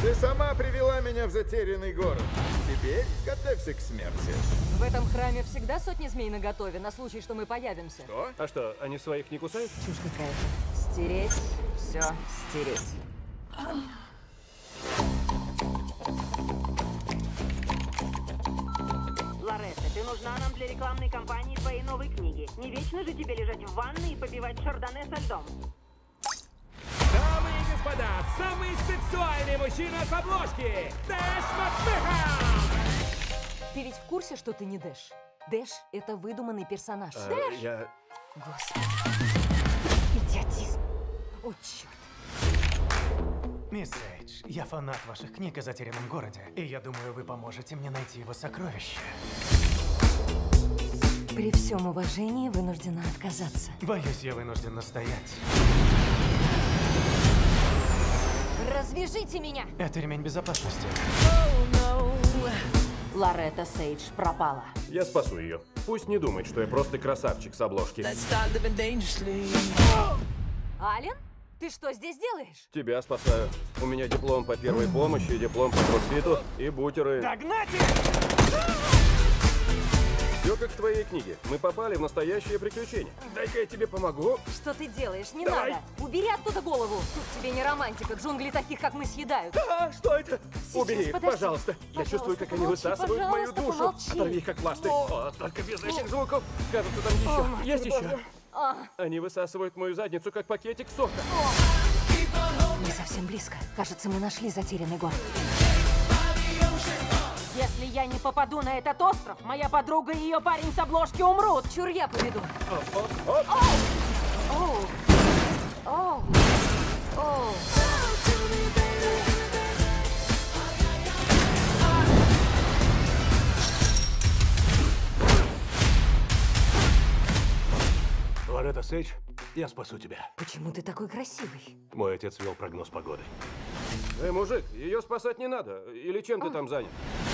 Ты сама привела меня в затерянный город. Теперь готовься к смерти. В этом храме всегда сотни змей наготове, на случай, что мы появимся. Что? А что, они своих не кусают? Чушь какая-то. Стереть, все стереть. Лоретта, ты нужна нам для рекламной кампании твоей новой книги. Не вечно же тебе лежать в ванной и попивать шардоне со льдом. Дамы и господа, самый сексуальный мужчина с обложки! Дэш Макмехон! Ты ведь в курсе, что ты не Дэш? Дэш — это выдуманный персонаж. Дэш? Я... Господи. Идиотизм. О, черт. Мисс Сейдж, я фанат ваших книг о затерянном городе, и я думаю, вы поможете мне найти его сокровище. При всем уважении вынуждена отказаться. Боюсь, я вынужден настоять. Развяжите меня! Это ремень безопасности. Лоретта Сейдж пропала. Я спасу ее. Пусть не думает, что я просто красавчик с обложки. Ален? Ты что здесь делаешь? Тебя спасаю. У меня диплом по первой помощи, диплом по кроссфиту и бутеры. Догнать их! Все как в твоей книге. Мы попали в настоящее приключение. Дай-ка я тебе помогу. Что ты делаешь? Не Давай. надо! Убери оттуда голову! Тут тебе не романтика, джунгли таких, как мы, съедают. А, что это? Убери их, подожди. пожалуйста. Я Пожалуйста, чувствую, как они помолчи, высасывают мою пожалуйста, душу. помолчи. Оторви их, как пластырь. О, только без этих звуков. Кажется, там О, еще. Матерь Есть еще. Божья. А, Они высасывают мою задницу, как пакетик сока. мы совсем близко. Кажется, мы нашли затерянный город. Если я не попаду на этот остров, моя подруга и ее парень с обложки умрут. Чур я поведу. Оу! Оу! Оу! Лоретта Сейдж, я спасу тебя. Почему ты такой красивый? Мой отец вел прогноз погоды. Мужик, ее спасать не надо. Или чем ты там занят?